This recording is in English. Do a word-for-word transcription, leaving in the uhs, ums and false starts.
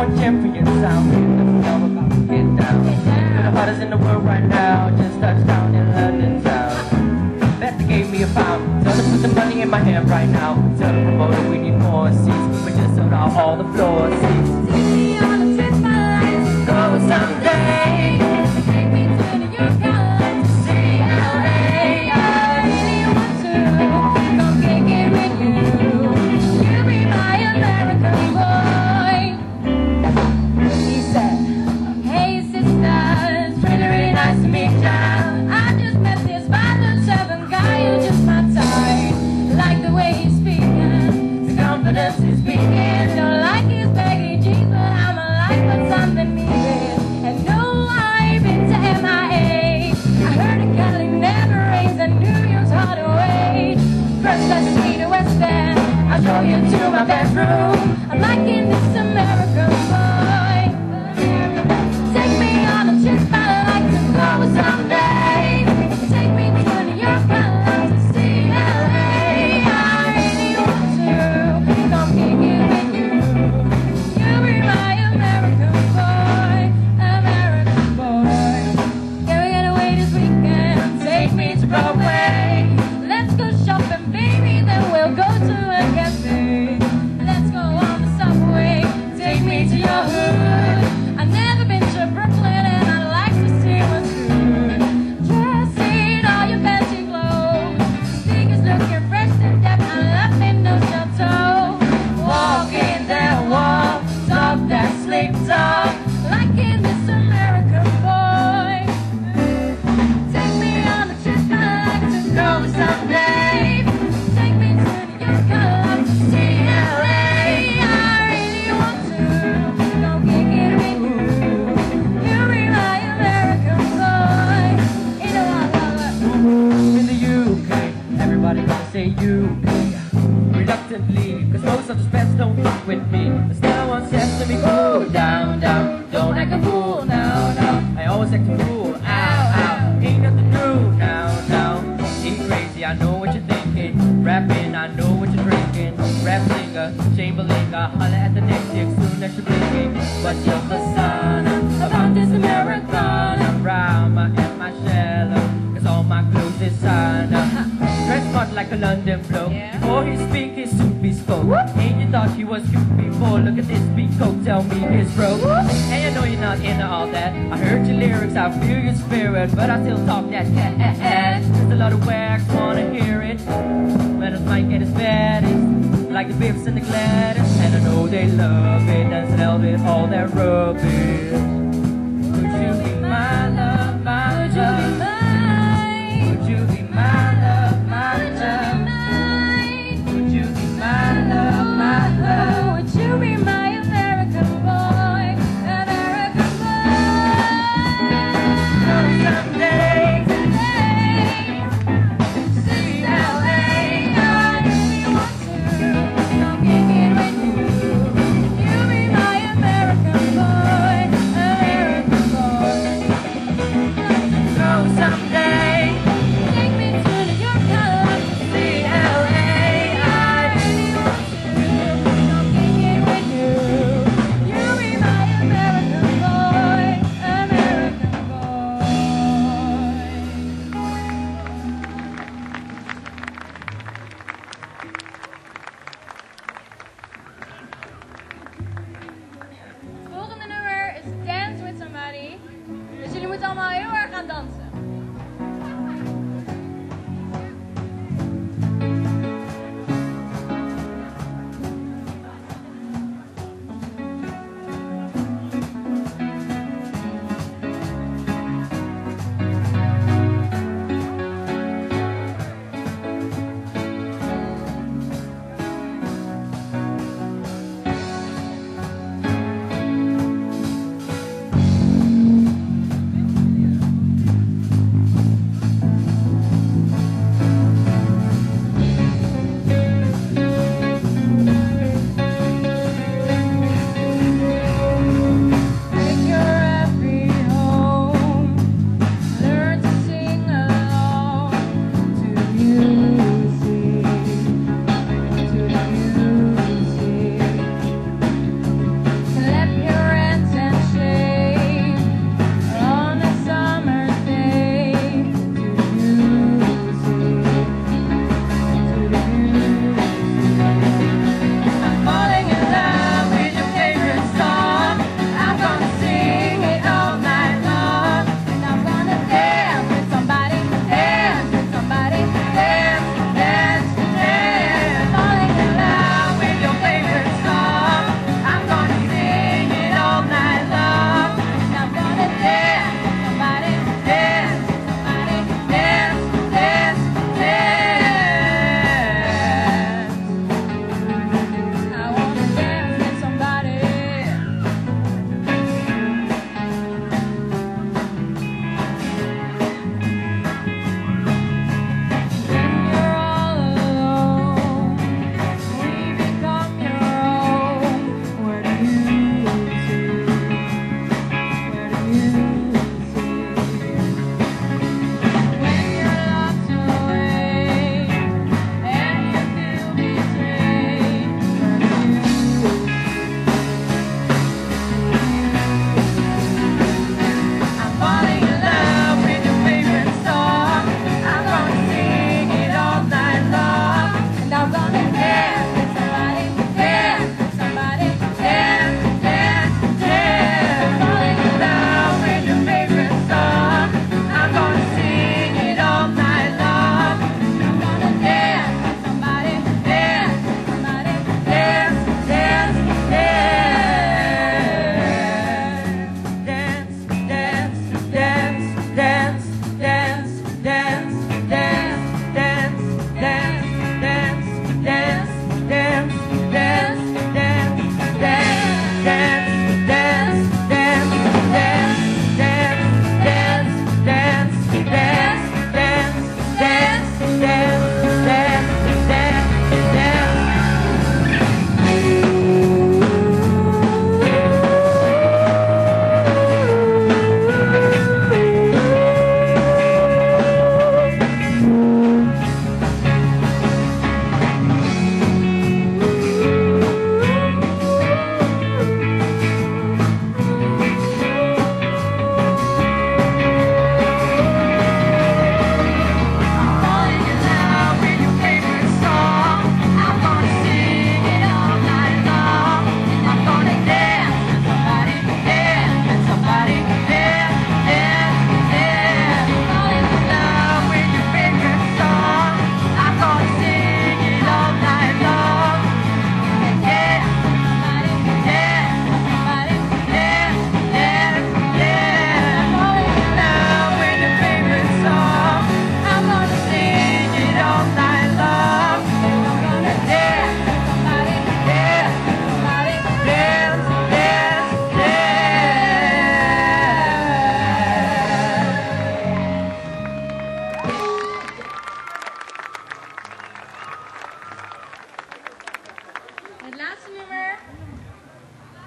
one champion sound. Doesn't know about to get down. You're the hottest in the world right now. Just touched down in London town. Bet they gave me a pound. Tell them put the money in my hand right now. Tell the promoter we need more seats. We just sold out all the floor seats. Take me on a trip, my life. Go someday. Take me to New York, I'd like to see L A. I really want to come kick it with you. You be my American boy. He said, hey sisters, really, really nice to meet ya. I just met this five foot seven guy who's just my type. Like the way he's speaking, the confidence he's speaking. Don't like his baggy jeans, but I'm a like what's underneath it. And no, I've been to M I A. I heard that Cali never rains and New York's hard away. First let's meet the West End. I'll show you to my bedroom. I'm liking this American boy. Take me on a trip, I'd like to go someday. Take me to New York, I'd like to see L A. I really want to come kick it with you. You be my American boy, American boy. Can we get away this weekend? Take me to Broadway. Let's go shopping, baby, then we'll go to a cafe. Let's go on the subway. Take me to your hood. I've never been to Brooklyn and I'd like to see what's good. Dress in all your fancy clothes. Sneakers looking fresh to death. I love me no chateau. Walk in that wall, talk that slick talk. Like in this American boy. Take me on a trip, I'd like to go someday. Take me to New York, I'd like to see L A. I really want to come kick it with you. You be my American boy. You know I love it. In the U K, everybody gonna say U K reluctantly, cause most of the spats don't fuck with me. But still one says to me, go down, down, don't act a fool now, now. I always act a fool, ow, ow, ain't nothing new now, now. Ain't crazy, I know what you're thinking. Rapping, I know what you're drinking. Rap singer, Chamberlain, I holler at the next chick soon as you're blinking. What's your persona about this Americana? Rhyme and my shallow, cause all my clothes is designer. Dressed smart like a London bloke. Yeah. Before he speak, his suit be spoke. Ain't you thought he was cute before? Look at this beat coat, tell me his broke. And you know you're not into all that. I heard your lyrics, I feel your spirit, but I still talk that cat. There's a lot of wax, wanna hear it. When it's might get his baddest, like the Biffs and the Gladys. And I know they love it, and sell it all that rubbish.